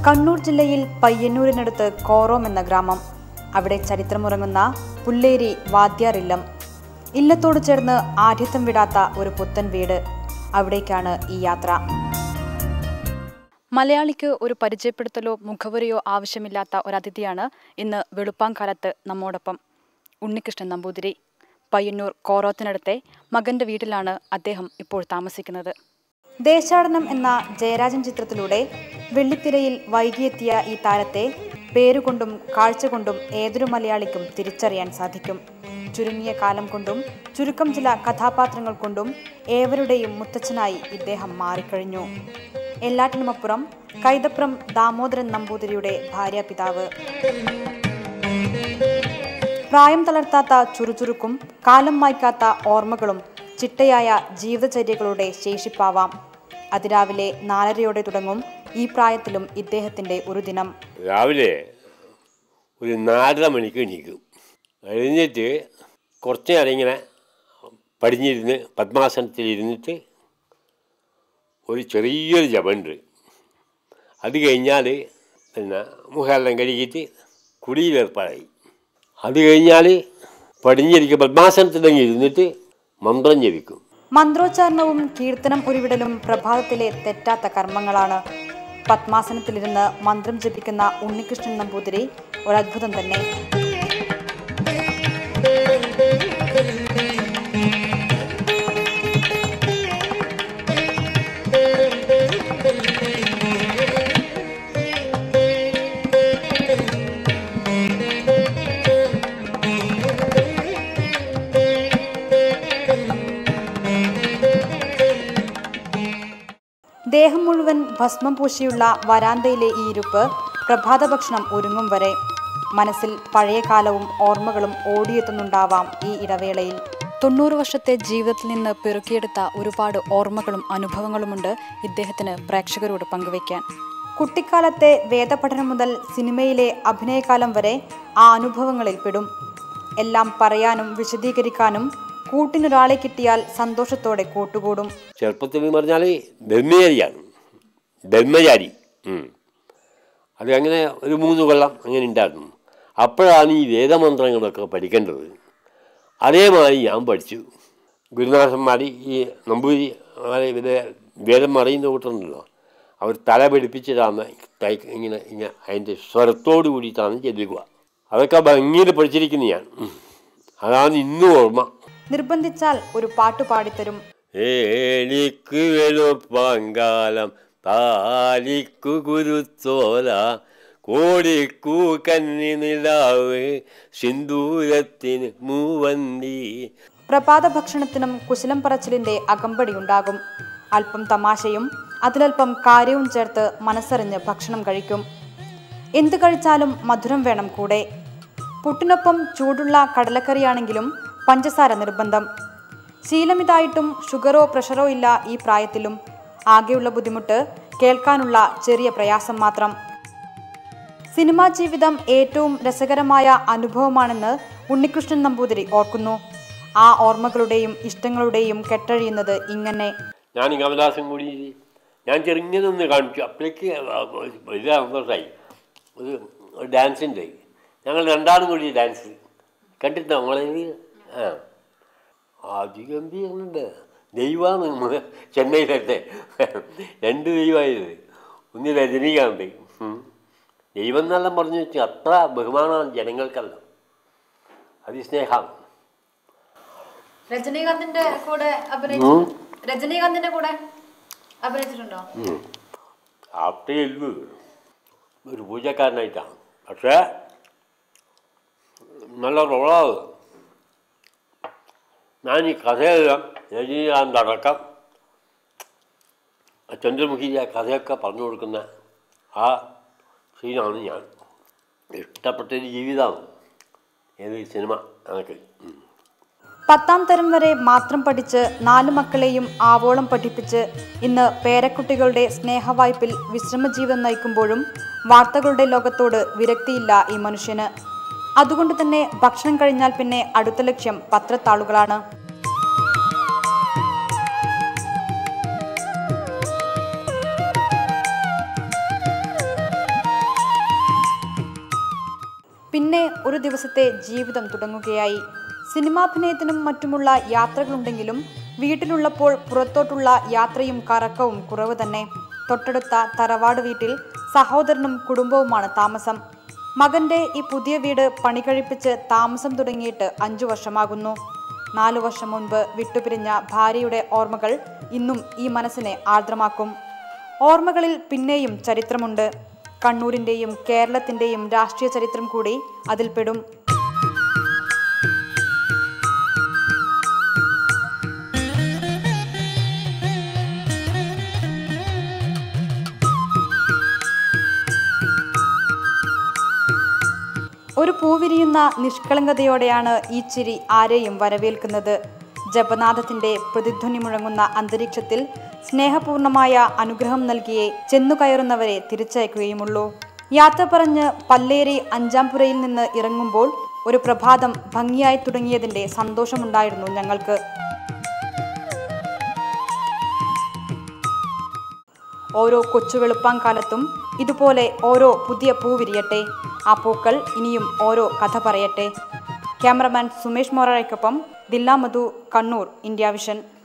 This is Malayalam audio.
കണ്ണൂർ ജില്ലയിൽ പയ്യന്നൂരിനടുത്ത് കോറോം എന്ന ഗ്രാമം. അവിടെ ചരിത്രമുറങ്ങുന്ന പുല്ലേരി വാദ്യാറില്ലം. ഇല്ലത്തോട് ചേർന്ന് ആഢ്യത്വം വിടാത്ത ഒരു പുത്തൻ വീട്. അവിടേക്കാണ് ഈ യാത്ര. മലയാളിക്ക് ഒരു പരിചയപ്പെടുത്തലോ മുഖവരിയോ ആവശ്യമില്ലാത്ത ഒരതിഥിയാണ് ഇന്ന് വെളുപ്പാങ്കാലത്ത് നമ്മോടൊപ്പം. ഉണ്ണികൃഷ്ണൻ നമ്പൂതിരി. പയ്യന്നൂർ കോറോത്തിനടുത്തെ മകന്റെ വീട്ടിലാണ് അദ്ദേഹം ഇപ്പോൾ താമസിക്കുന്നത്. ദേശാടനം എന്ന ജയരാജൻ ചിത്രത്തിലൂടെ വെള്ളിത്തിരയിൽ വൈകിയെത്തിയ ഈ താരത്തെ പേരുകൊണ്ടും കാഴ്ച കൊണ്ടും ഏതൊരു മലയാളിക്കും തിരിച്ചറിയാൻ സാധിക്കും. ചുരുങ്ങിയ കാലം കൊണ്ടും ചുരുക്കം ചില കഥാപാത്രങ്ങൾ കൊണ്ടും ഏവരുടെയും മുത്തച്ഛനായി ഇദ്ദേഹം മാറിക്കഴിഞ്ഞു. എല്ലാറ്റിനുമപ്പുറം കൈതപ്രം ദാമോദരൻ നമ്പൂതിരിയുടെ ഭാര്യാപിതാവ്. പ്രായം തളർത്താത്ത ചുറുചുറുക്കും കാലം മായ്ക്കാത്ത ഓർമ്മകളും ചിട്ടയായ ജീവിതചര്യകളുടെ ശേഷിപ്പാവാം. അതിരാവിലെ 4:30 തുടങ്ങും ഈ പ്രായത്തിലും ഇദ്ദേഹത്തിന്റെ ഒരു ദിനം. രാവിലെ ഒരു 4:30 മണിക്ക് എണീക്കും. എഴുന്നേറ്റ് കുറച്ച് നേരം ഇങ്ങനെ പടിഞ്ഞിരുന്ന് പദ്മാസനത്തിലിരുന്നിട്ട് ഒരു ചെറിയൊരു ജപമുണ്ട്. അത് കഴിഞ്ഞാൽ പിന്നെ മുഖമെല്ലാം കഴുകിയിട്ട് കുടിയിലേർപ്പാടായി. അത് കഴിഞ്ഞാൽ പടിഞ്ഞിരിക്കും പദ്മാസനത്തിലങ്ങ് ഇരുന്നിട്ട് മന്ത്രം ജപിക്കും. മന്ത്രോച്ചാരണവും കീർത്തനം ഉരുവിടലും പ്രഭാതത്തിലെ തെറ്റാത്ത കർമ്മങ്ങളാണ്. പത്മാസനത്തിലിരുന്ന് മന്ത്രം ജപിക്കുന്ന ഉണ്ണികൃഷ്ണൻ നമ്പൂതിരി ഒരത്ഭുതം തന്നെ. ദേഹം മുഴുവൻ ഭസ്മം പൂശിയുള്ള വരാന്തയിലെ ഈ ഇരുപ്പ് പ്രഭാത ഭക്ഷണം ഒരുങ്ങും വരെ. മനസ്സിൽ പഴയ കാലവും ഓർമ്മകളും ഓടിയെത്തുന്നുണ്ടാവാം ഈ ഇടവേളയിൽ. 90 വർഷത്തെ ജീവിതത്തിൽ നിന്ന് പെറുക്കിയെടുത്ത ഒരുപാട് ഓർമ്മകളും അനുഭവങ്ങളുമുണ്ട് ഇദ്ദേഹത്തിന് പ്രേക്ഷകരോട് പങ്കുവയ്ക്കാൻ. കുട്ടിക്കാലത്തെ വേദപഠനം മുതൽ സിനിമയിലെ അഭിനയകാലം വരെ ആ അനുഭവങ്ങളിൽ പെടും. എല്ലാം പറയാനും വിശദീകരിക്കാനും കൂട്ടിനൊരാളെ കിട്ടിയാൽ സന്തോഷത്തോടെ കൂട്ടുകൂടും. ചെറുപ്പത്തിൽ പറഞ്ഞാൽ ബ്രഹ്മചാരി. അത് അങ്ങനെ ഒരു 3 കൊല്ലം അങ്ങനെ ഉണ്ടായിരുന്നു. അപ്പോഴാണ് ഈ വേദമന്ത്രങ്ങളൊക്കെ പഠിക്കേണ്ടത്. അതേമാതിരി ഞാൻ പഠിച്ചു. ഗുരുനാഥന്മാർ ഈ നമ്പൂരി വേദം അറിയുന്ന കൂട്ടുണ്ടല്ലോ, അവർ തല പിടിപ്പിച്ചിട്ടാണ് ഇങ്ങനെ അതിൻ്റെ സ്വരത്തോടു കൂടിയിട്ടാണ് ചെല്ലുക. അതൊക്കെ ഭംഗിയിൽ പഠിച്ചിരിക്കുന്നു ഞാൻ. അതാണ് ഇന്നും ഓർമ്മ. നിർബന്ധിച്ചാൽ ഒരു പാട്ട് പാടിത്തരും. എനിക്ക് വെളുപ്പാങ്കാലം താലിക്കു കുരുത്തോല കോടിക്കൂ കന്നി നിലാവ് സിന്ദൂരത്തിന് മൂവന്തി. പ്രഭാത ഭക്ഷണത്തിനും കുശലം പറച്ചിലിന്റെ അകമ്പടി ഉണ്ടാകും. അല്പം തമാശയും അതിലൽപ്പം കാര്യവും ചേർത്ത് മനസ്സറിഞ്ഞ് ഭക്ഷണം കഴിക്കും. എന്ത് കഴിച്ചാലും മധുരം വേണം കൂടെ. പുട്ടിനൊപ്പം ചൂടുള്ള കടലക്കറിയാണെങ്കിലും പഞ്ചസാര നിർബന്ധം. ശീലമിതായിട്ടും ഷുഗറോ പ്രഷറോ ഇല്ല ഈ പ്രായത്തിലും. ആകെയുള്ള ബുദ്ധിമുട്ട് കേൾക്കാനുള്ള ചെറിയ പ്രയാസം മാത്രം. സിനിമാ ജീവിതം ഏറ്റവും രസകരമായ അനുഭവമാണെന്ന് ഉണ്ണികൃഷ്ണൻ നമ്പൂതിരി ഓർക്കുന്നു. ആ ഓർമ്മകളുടെയും ഇഷ്ടങ്ങളുടെയും കെട്ടഴിയുന്നത് ഇങ്ങനെ. ഞാൻ കമലാസം കൂടി ഞാൻ ചെറുങ്ങനൊന്ന് കാണിച്ചു. അപ്പോഴേക്ക് വലിയ സന്തോഷമായി. ഒരു ഡാൻസിൻ്റെ ഞങ്ങൾ രണ്ടാളും കൂടി ഡാൻസ് കണ്ടിട്ട് നമ്മളെ അതിഗംഭീരുണ്ട്. ദൈവമാണ് ചെന്നൈയിലത്തെ 2 ദൈവമായത്. ഒന്ന് രജനീകാന്ത്. ദൈവം എന്നെല്ലാം പറഞ്ഞു വെച്ചാൽ അത്ര ബഹുമാനമാണ് ജനങ്ങൾക്കല്ല. അതിസ്നേഹം. രജനീകാന്തിന്റെ കൂടെ അഭിനയിച്ചിട്ടുണ്ടോ? ആപ്റ്റയില്ല, ഒരു പൂജക്കാരനായിട്ടാണ്. പക്ഷേ നല്ല റോളാണ്. ഞാൻ ഈ കഥയെല്ലാം രജനീകാന്ത് അടക്കം ചന്ദ്രമുഖിയുടെ കഥയൊക്കെ പറഞ്ഞു കൊടുക്കുന്ന ആ സീനാണ് ഞാൻ ഇഷ്ടപ്പെട്ടൊരു ജീവിതമാണ് ഏത് സിനിമ. എനിക്ക് 10ാം തരം വരെ മാത്രം പഠിച്ച് 4 മക്കളെയും ആവോളം പഠിപ്പിച്ച് ഇന്ന് പേരക്കുട്ടികളുടെ സ്നേഹവായ്പിൽ വിശ്രമജീവിതം നയിക്കുമ്പോഴും വാർത്തകളുടെ ലോകത്തോട് വിരക്തിയില്ല ഈ മനുഷ്യന്. അതുകൊണ്ട് തന്നെ ഭക്ഷണം കഴിഞ്ഞാൽ പിന്നെ അടുത്ത ലക്ഷ്യം പത്രത്താളുകളാണ്. പിന്നെ ഒരു ദിവസത്തെ ജീവിതം തുടങ്ങുകയായി. സിനിമാഭിനയത്തിനും മറ്റുമുള്ള യാത്രകളുണ്ടെങ്കിലും വീട്ടിലുള്ളപ്പോൾ പുറത്തോട്ടുള്ള യാത്രയും കറക്കവും കുറവ് തന്നെ. തൊട്ടടുത്ത തറവാട് വീട്ടിൽ സഹോദരനും കുടുംബവുമാണ് താമസം. മകന്റെ ഈ പുതിയ വീട് പണി കഴിപ്പിച്ച് താമസം തുടങ്ങിയിട്ട് 5 വർഷമാകുന്നു. 4 വർഷം മുൻപ് വിട്ടുപിരിഞ്ഞ ഭാര്യയുടെ ഓർമ്മകൾ ഇന്നും ഈ മനസ്സിനെ ആർദ്രമാക്കും. ഓർമ്മകളിൽ പിന്നെയും ചരിത്രമുണ്ട്. കണ്ണൂരിൻ്റെയും കേരളത്തിൻ്റെയും രാഷ്ട്രീയ ചരിത്രം കൂടി അതിൽപ്പെടും. ഒരു പൂവിരിയുന്ന നിഷ്കളങ്കതയോടെയാണ് ഈ ചിരി ആരെയും വരവേൽക്കുന്നത്. ജപനാഥത്തിന്റെ പ്രതിധ്വനി മുഴങ്ങുന്ന അന്തരീക്ഷത്തിൽ സ്നേഹപൂർണമായ അനുഗ്രഹം നൽകിയേ ചെന്നുകയറുന്നവരെ തിരിച്ചയക്കുകയുമുള്ളൂ. യാത്ര പറഞ്ഞ് പല്ലേരി അഞ്ചാംപുരയിൽ നിന്ന് ഇറങ്ങുമ്പോൾ ഒരു പ്രഭാതം ഭംഗിയായി തുടങ്ങിയതിന്റെ സന്തോഷമുണ്ടായിരുന്നു ഞങ്ങൾക്ക്. ഓരോ കൊച്ചു വെളുപ്പാങ്കാലത്തും ഇതുപോലെ ഓരോ പുതിയ പൂ വിരിയട്ടെ. ആ പൂക്കൾ ഇനിയും ഓരോ കഥ പറയട്ടെ. ക്യാമറമാൻ സുമേഷ് മോറയ്ക്കൊപ്പം ദില്ല മധു, കണ്ണൂർ, ഇന്ത്യ വിഷൻ.